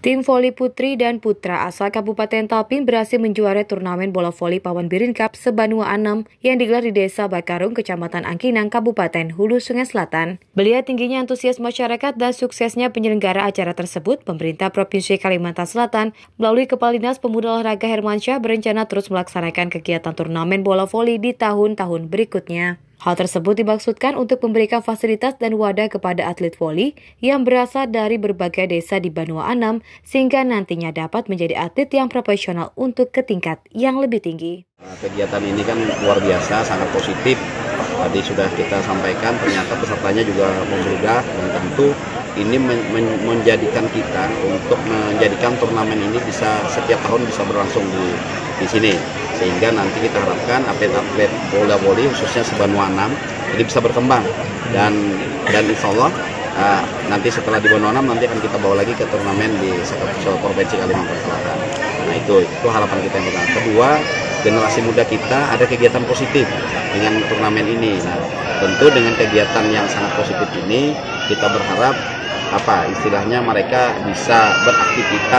Tim voli putri dan putra asal Kabupaten Tapin berhasil menjuarai turnamen bola voli Paman Birin Cup Sebanua 6 yang digelar di Desa Bakarung, Kecamatan Angkinang, Kabupaten Hulu Sungai Selatan. Melihat tingginya antusias masyarakat dan suksesnya penyelenggara acara tersebut, pemerintah Provinsi Kalimantan Selatan melalui Kepala Dinas Pemuda Olahraga Hermansyah berencana terus melaksanakan kegiatan turnamen bola voli di tahun-tahun berikutnya. Hal tersebut dimaksudkan untuk memberikan fasilitas dan wadah kepada atlet voli yang berasal dari berbagai desa di Banua Anam sehingga nantinya dapat menjadi atlet yang profesional untuk ke tingkat yang lebih tinggi. Kegiatan ini kan luar biasa, sangat positif. Tadi sudah kita sampaikan, ternyata pesertanya juga membludak dan tentu ini menjadikan kita untuk menjadikan turnamen ini bisa setiap tahun bisa berlangsung di sini. Sehingga nanti kita harapkan atlet-atlet bola voli khususnya Sebanua 6 ini bisa berkembang dan insya Allah nanti setelah di Banua 6 nanti akan kita bawa lagi ke turnamen di Provinsi Kalimantan Selatan. Nah itu harapan kita yang pertama. Kedua, generasi muda kita ada kegiatan positif dengan turnamen ini. Nah, tentu dengan kegiatan yang sangat positif ini kita berharap istilahnya mereka bisa beraktivitas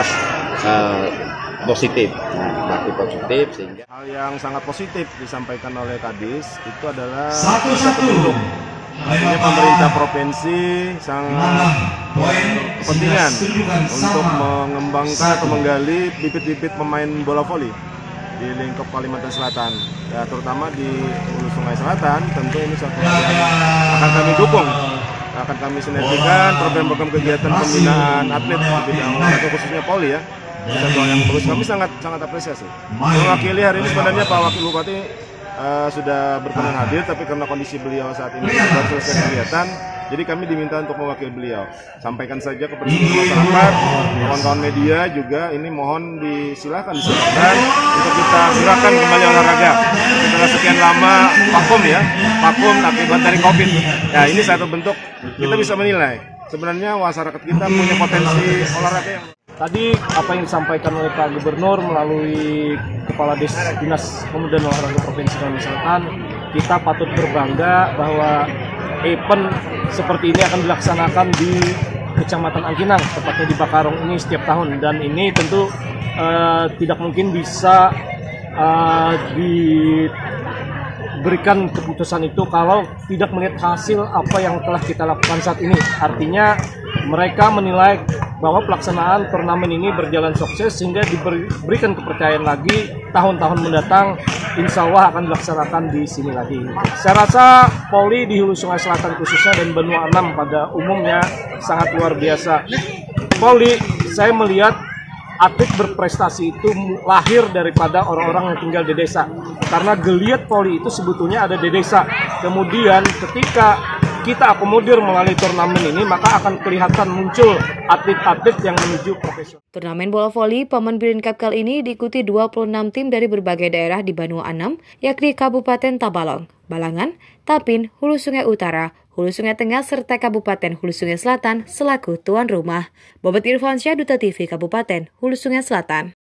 positif. Nah, positif sehingga hal yang sangat positif disampaikan oleh Kadis itu adalah bisa bentuk. Artinya pemerintah provinsi sangat kepentingan untuk mengembangkan atau menggali bibit-bibit pemain bola voli di lingkup Kalimantan Selatan, ya, terutama di Hulu Sungai Selatan. Tentu ini satu hal yang akan kami dukung, akan kami sinergikan program-program kegiatan pembinaan atlet di bidang olahraga khususnya voli ya. Satu hal yang bagus, kami sangat apresiasi. Mewakili hari ini sebenarnya Pak Wakil Bupati sudah berkenan hadir, tapi karena kondisi beliau saat ini baru selesai kegiatan, jadi kami diminta untuk mewakili beliau. Sampaikan saja kepada masyarakat, kawan-kawan media juga, ini mohon disilakan untuk kita gerakan kembali olahraga. Setelah sekian lama vakum akibat dari COVID. Ya, ini satu bentuk kita bisa menilai sebenarnya masyarakat kita punya potensi olahraga yang tadi apa yang disampaikan oleh Pak Gubernur melalui Kepala Dinas Pemuda dan Olahraga Provinsi Kalimantan Selatan, kita patut berbangga bahwa event seperti ini akan dilaksanakan di Kecamatan Angkinang, tepatnya di Bakarung ini setiap tahun, dan ini tentu tidak mungkin bisa diberikan keputusan itu kalau tidak melihat hasil apa yang telah kita lakukan saat ini. Artinya mereka menilai bahwa pelaksanaan turnamen ini berjalan sukses sehingga diberikan kepercayaan lagi tahun-tahun mendatang insya Allah akan dilaksanakan di sini lagi. Saya rasa voli di Hulu Sungai Selatan khususnya dan Banua 6 pada umumnya sangat luar biasa. Voli saya melihat atlet berprestasi itu lahir daripada orang-orang yang tinggal di desa. Karena geliat voli itu sebetulnya ada di desa. Kemudian ketika kita akomodir melalui turnamen ini, maka akan kelihatan muncul atlet-atlet yang menuju profesional. Turnamen bola voli Paman Birin Cup kali ini diikuti 26 tim dari berbagai daerah di Banua Anam, yakni Kabupaten Tabalong, Balangan, Tapin, Hulu Sungai Utara, Hulu Sungai Tengah, serta Kabupaten Hulu Sungai Selatan selaku tuan rumah. Bobot Irfansyah, Duta TV Kabupaten Hulu Sungai Selatan.